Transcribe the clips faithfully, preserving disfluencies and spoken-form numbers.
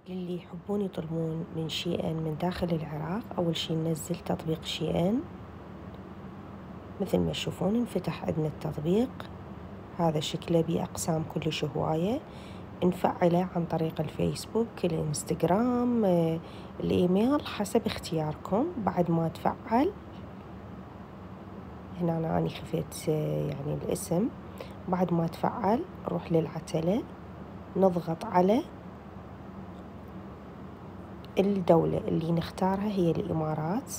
للي يحبون يطلبون من شي إن من داخل العراق، أول شي ننزل تطبيق شي إن. مثل ما تشوفون انفتح عندنا التطبيق، هذا شكله بأقسام كلش هواية. نفعله عن طريق الفيسبوك، الانستغرام، الإيميل، حسب اختياركم. بعد ما تفعل هنا أنا أني خفيت يعني الاسم. بعد ما تفعل نروح للعتلة، نضغط على الدولة اللي نختارها هي الإمارات،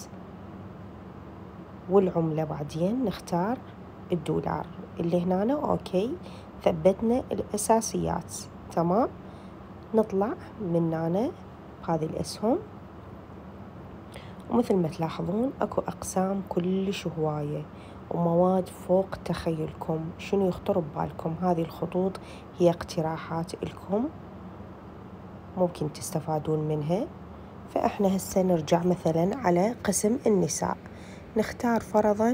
والعملة بعدين نختار الدولار اللي هنا. أوكي، ثبتنا الأساسيات تمام. نطلع من هنا هذه الأسهم، ومثل ما تلاحظون أكو أقسام كلش هواية ومواد فوق تخيلكم. شنو يخطر ببالكم؟ هذه الخطوط هي اقتراحات لكم ممكن تستفادون منها. فإحنا هسه نرجع مثلا على قسم النساء، نختار فرضا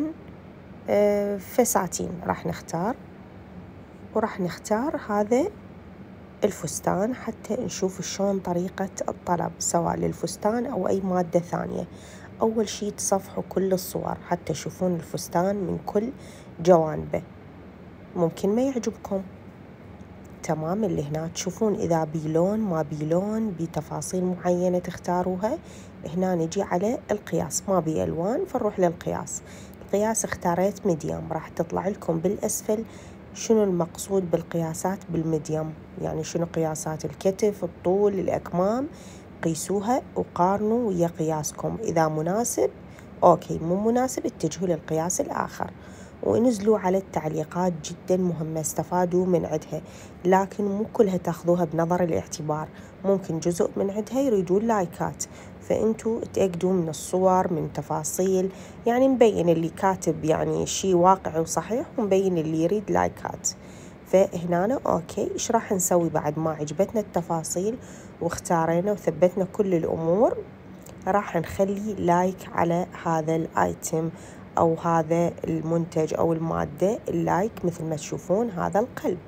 فساتين، راح نختار وراح نختار هذا الفستان حتى نشوف شلون طريقة الطلب سواء للفستان أو أي مادة ثانية. أول شي تصفحوا كل الصور حتى تشوفون الفستان من كل جوانبه، ممكن ما يعجبكم تمام. اللي هنا تشوفون إذا بيلون ما بيلون بتفاصيل معينة تختاروها. هنا نجي على القياس، ما بي ألوان فنروح للقياس. القياس اختاريت ميديم، راح تطلع لكم بالأسفل شنو المقصود بالقياسات بالميديم، يعني شنو قياسات الكتف، الطول، الأكمام. قيسوها وقارنوا ويا قياسكم، إذا مناسب أوكي، مو مناسب اتجهوا للقياس الآخر. ونزلوا على التعليقات، جدا مهمة، استفادوا من عدها، لكن مو كلها تاخذوها بنظر الاعتبار. ممكن جزء من عدها يريدون لايكات، فأنتوا تأكدوا من الصور، من تفاصيل، يعني مبين اللي كاتب يعني شيء واقعي وصحيح، ومبين اللي يريد لايكات. فهنا أوكي، إيش راح نسوي بعد ما عجبتنا التفاصيل واختارينا وثبتنا كل الأمور؟ راح نخلي لايك على هذا الآيتم أو هذا المنتج أو المادة. اللايك مثل ما تشوفون هذا القلب.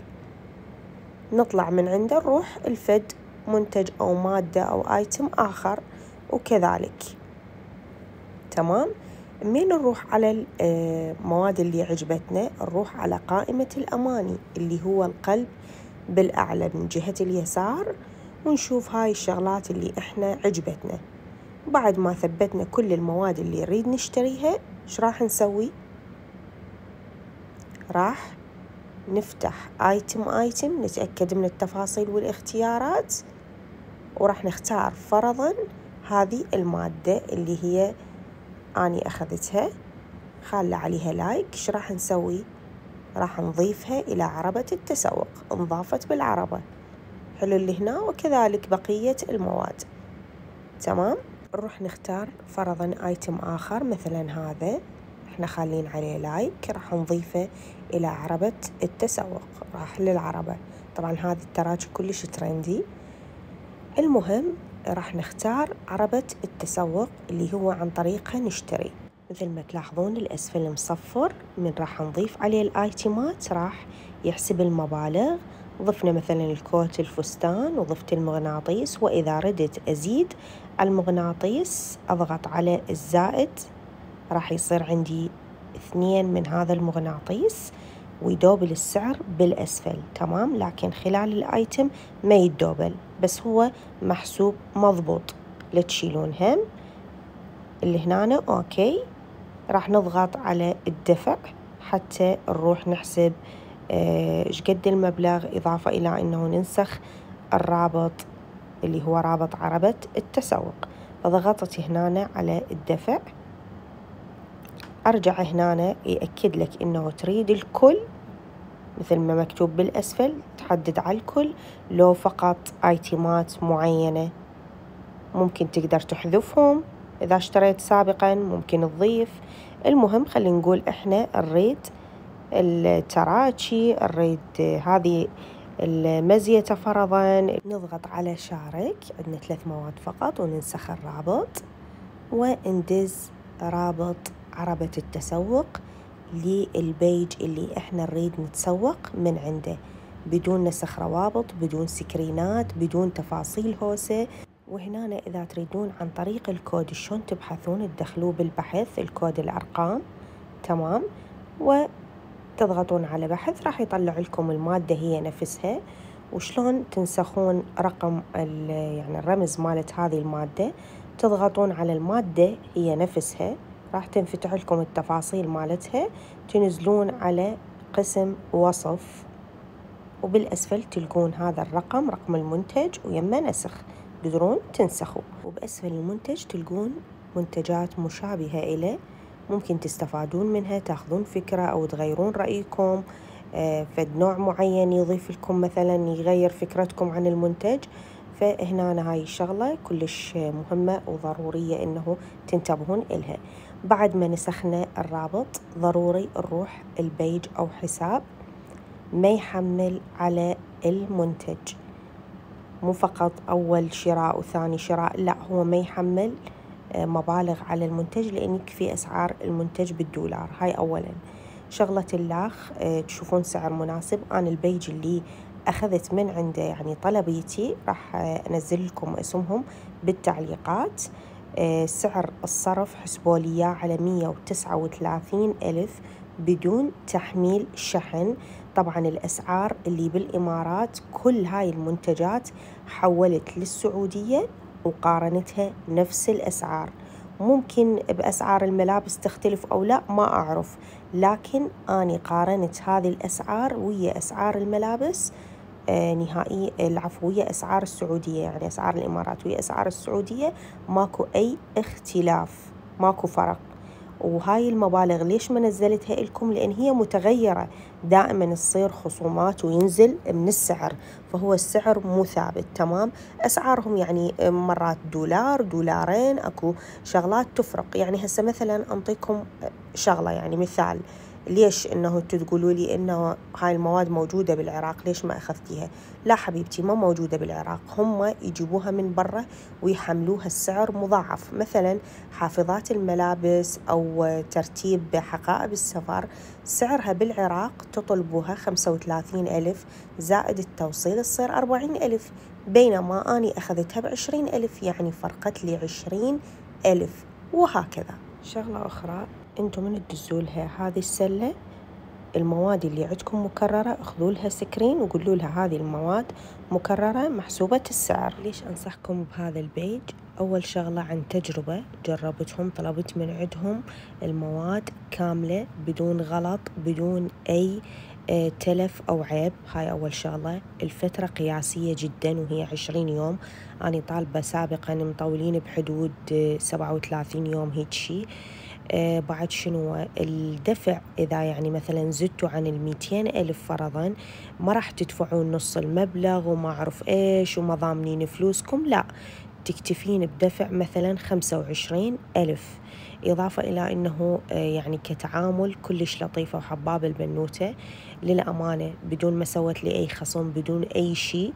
نطلع من عنده نروح الفد منتج أو مادة أو آيتم آخر وكذلك تمام. من نروح على المواد اللي عجبتنا، نروح على قائمة الأماني اللي هو القلب بالأعلى من جهة اليسار، ونشوف هاي الشغلات اللي إحنا عجبتنا. بعد ما ثبتنا كل المواد اللي نريد نشتريها، إيش راح نسوي؟ راح نفتح آيتم آيتم، نتأكد من التفاصيل والاختيارات، وراح نختار فرضاً هذه المادة اللي هي أني أخذتها، خالة عليها لايك. إيش راح نسوي؟ راح نضيفها إلى عربة التسوق، انضافت بالعربة. حلو اللي هنا، وكذلك بقية المواد تمام. نروح نختار فرضاً آيتم آخر مثلاً هذا احنا خالين عليه لايك، راح نضيفه إلى عربة التسوق، راح للعربة. طبعاً هذه التراج كلش ترندي. المهم راح نختار عربة التسوق اللي هو عن طريقها نشتري. مثل ما تلاحظون الأسفل مصفر، من راح نضيف عليه الآيتمات راح يحسب المبالغ. ضفنا مثلا الكوت، الفستان، وضفت المغناطيس، وإذا ردت أزيد المغناطيس أضغط على الزائد، راح يصير عندي اثنين من هذا المغناطيس ويدوبل السعر بالأسفل تمام. لكن خلال الآيتم ما يدوبل، بس هو محسوب مضبوط. لا تشيلون هم اللي هنا أوكي. راح نضغط على الدفع حتى نروح نحسب ايش قد المبلغ، إضافة إلى أنه ننسخ الرابط اللي هو رابط عربة التسوق. فضغطت هنا على الدفع، أرجع هنا يأكد لك أنه تريد الكل مثل ما مكتوب بالأسفل، تحدد على الكل لو فقط آيتمات معينة. ممكن تقدر تحذفهم إذا اشتريت سابقا، ممكن تضيف. المهم خلينا نقول إحنا نريد التراتشي، نريد هذه المزية فرضا. نضغط على شارك، عندنا ثلاث مواد فقط، وننسخ الرابط وندز رابط عربة التسوق للبيج اللي إحنا نريد نتسوق من عنده. بدون نسخ روابط، بدون سكرينات، بدون تفاصيل هوسة. وهنا إذا تريدون عن طريق الكود شلون تبحثون، تدخلوه بالبحث الكود الأرقام، تمام، وتضغطون على بحث راح يطلع لكم المادة هي نفسها، وشلون تنسخون رقم يعني الرمز مالت هذه المادة. تضغطون على المادة هي نفسها، راح تنفتح لكم التفاصيل مالتها، تنزلون على قسم وصف، وبالأسفل تلقون هذا الرقم، رقم المنتج، ويما نسخ تقدرون تنسخوا. وبأسفل المنتج تلقون منتجات مشابهة إليه، ممكن تستفادون منها، تاخذون فكرة أو تغيرون رأيكم. آه فد نوع معين يضيف لكم مثلا يغير فكرتكم عن المنتج. فهنا هاي الشغلة كلش مهمة وضرورية إنه تنتبهون إلها. بعد ما نسخنا الرابط ضروري نروح البيج أو حساب ما يحمل على المنتج، مو فقط أول شراء وثاني شراء، لا، هو ما يحمل مبالغ على المنتج لأن يكفي أسعار المنتج بالدولار. هاي أولا. شغلة اللاخ تشوفون سعر مناسب. أنا البيج اللي أخذت من عنده يعني طلبيتي راح أنزل لكم اسمهم بالتعليقات. سعر الصرف حسبوا لي إياه على مية وتسعة وثلاثين ألف بدون تحميل شحن. طبعا الأسعار اللي بالإمارات كل هاي المنتجات حولت للسعودية وقارنتها نفس الأسعار. ممكن بأسعار الملابس تختلف أو لا، ما أعرف، لكن أنا قارنت هذه الأسعار ويا أسعار الملابس آه نهائي العفو ويا أسعار السعودية، يعني أسعار الإمارات ويا أسعار السعودية ماكو أي اختلاف، ماكو فرق. وهاي المبالغ ليش ما نزلتها لكم؟ لأن هي متغيرة، دائما تصير خصومات وينزل من السعر، فهو السعر مو ثابت، تمام. أسعارهم يعني مرات دولار دولارين، أكو شغلات تفرق. يعني هسه مثلا أنطيكم شغلة، يعني مثال، ليش إنه تقولوا لي إنه هاي المواد موجودة بالعراق ليش ما أخذتيها؟ لا حبيبتي، ما موجودة بالعراق، هم يجيبوها من برا ويحملوها السعر مضاعف. مثلا حافظات الملابس أو ترتيب حقائب السفر سعرها بالعراق تطلبوها خمسة وثلاثين ألف زائد التوصيل تصير أربعين ألف، بينما أني أخذتها بعشرين ألف، يعني فرقت لي عشرين ألف. وهكذا. شغلة أخرى، أنتم من تدزوا لها هذه السلة المواد اللي عندكم مكررة اخذوا لها سكرين وقولوا لها هذه المواد مكررة محسوبة السعر. ليش أنصحكم بهذا البيج؟ أول شغلة عن تجربة جربتهم، طلبت من عندهم المواد كاملة بدون غلط، بدون أي تلف أو عيب. هاي أول شغلة. الفترة قياسية جدا وهي عشرين يوم، أنا طالبة سابقا مطولين بحدود سبعة وثلاثين يوم هيك شي. آه بعد شنو الدفع؟ إذا يعني مثلا زدتوا عن الميتين ألف فرضا ما راح تدفعون نص المبلغ وما أعرف إيش وما ضامنين فلوسكم، لا، تكتفين بدفع مثلا خمسة وعشرين ألف. إضافة إلى أنه آه يعني كتعامل كلش لطيفة وحباب البنوتة للأمانة، بدون ما سوت لي أي خصم، بدون أي شيء.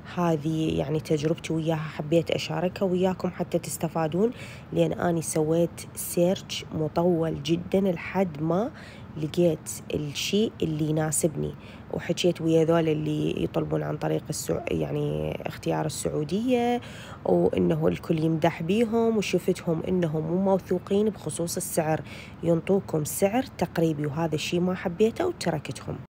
هذه يعني تجربتي وياها، حبيت أشاركها وياكم حتى تستفادون، لأن أني سويت سيرش مطول جدا لحد ما لقيت الشيء اللي يناسبني، وحكيت ويا ذول اللي يطلبون عن طريق السع... يعني اختيار السعودية، وإنه الكل يمدح بيهم، وشفتهم إنهم مو موثوقين بخصوص السعر، ينطوكم سعر تقريبي، وهذا الشيء ما حبيته وتركتهم.